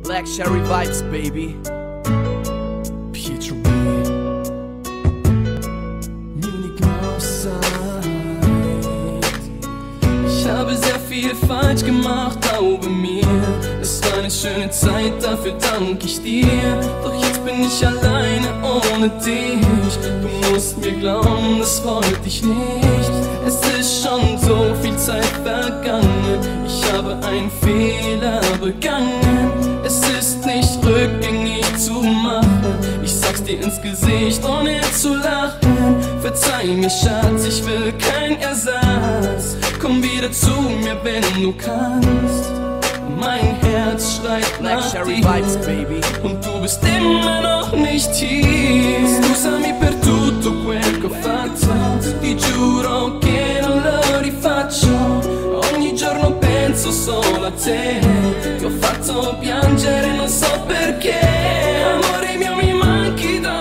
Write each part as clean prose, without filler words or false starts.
Black Cherry Vibes, baby. Pietro B. Munich Outside. Ich habe sehr viel falsch gemacht, glaube mir. Es war eine schöne Zeit, dafür danke ich dir. Doch jetzt bin ich alleine ohne dich. Du musst mir glauben, das wollte ich nicht. Es ist schon so viel Zeit vergangen. Ich habe einen Fehler begangen. Es ist nicht rückgängig zu machen. Ich sag's dir ins Gesicht, ohne zu lachen. Verzeih mir, Schatz, ich will kein Ersatz. Komm wieder zu mir, wenn du kannst. Mein Herz schreit Black nach Cherry dir. Vibes, baby. Und du bist immer noch nicht hier. Scusami per tutto quel che ho fatto. Ti giuro che non lo rifaccio. Ogni giorno penso solo a te. Ti ho fatto piangere, non so perché. Amore mio, mi manchi da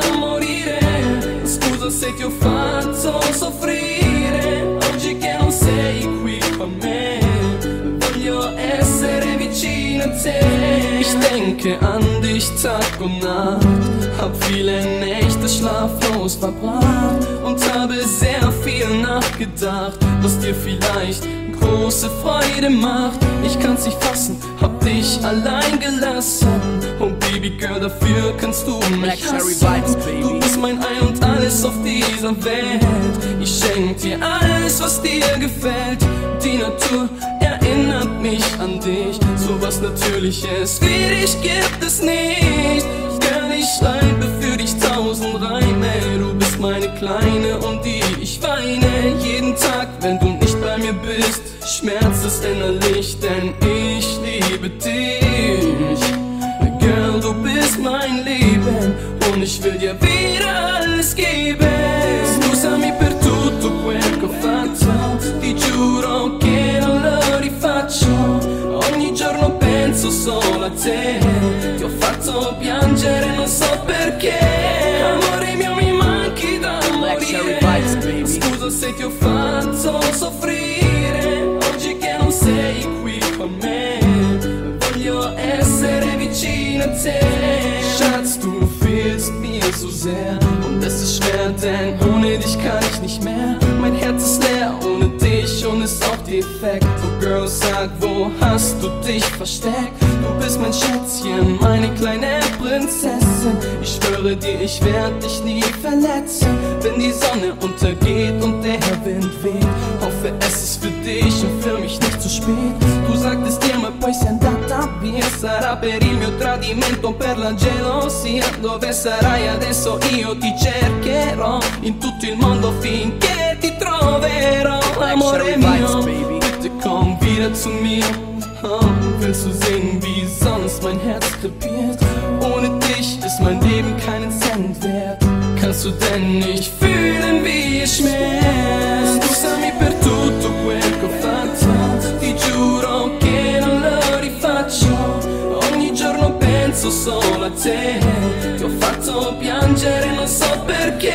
morire. Scusa se ti ho fatto soffrire. Oggi che non sei qui con me, voglio essere vicino a te. Ich denke an dich Tag und Nacht, hab viele Nächte schlaflos verbracht und habe sehr viel nachgedacht, was dir vielleicht große Freude macht. Ich kann's nicht fassen, hab dich allein gelassen. Oh Baby Girl, dafür kannst du mich Black Cherry hassen. Vibes, baby. Du bist mein Ein und Alles auf dieser Welt. Ich schenk dir alles, was dir gefällt. Die Natur erinnert mich an dich. So was Natürliches wie dich gibt es nicht. Girl, ich schreibe für dich 1000 Reime. Du bist meine Kleine, um die ich weine. Jeden Tag, wenn du nicht bei mir bist, schmerzt es innerlich, denn ich liebe dich. Girl, du bist mein Leben und ich will dir wieder alles geben. Scusami per tutto quel che ho fatto. Ti giuro che non lo rifaccio. Ogni giorno penso solo a te. Ti ho fatto piangere, non so perché. Amore mio, mi manchi da morire. Scusa se ti ho fatto soffrire. Oggi che non sei qui con me, voglio essere vicino a te. Schatz, du fehlst mir so sehr und es ist schwer, denn ohne dich kann ich nicht mehr. Mein Herz ist leer ohne dich und ist auch defekt. Oh Girl, sag, wo hast du dich versteckt? Du bist mein Schätzchen, meine kleine Prinzessin. Ich schwöre dir, ich werde dich nie verletzen. Wenn die Sonne untergeht und der Wind weht, hoffe es ist für dich und für mich nicht zu spät. Tu sagtest dir, ma poi sei andata via. Sarà per il mio tradimento o per la gelosia. Dove sarai adesso? Io ti cercherò in tutto il mondo finché ti troverò. Amore mio, bitte komm wieder zu mir. Oh, willst du sehen, wie sonst mein Herz krepiert? Ohne dich ist mein Leben keinen Cent wert. Kannst du denn nicht fühlen, wie es schmerzt? Scusami per tutto quel che ho fatto. Ti giuro che non lo rifaccio. Ogni giorno penso solo a te. Ti ho fatto piangere, non so perché.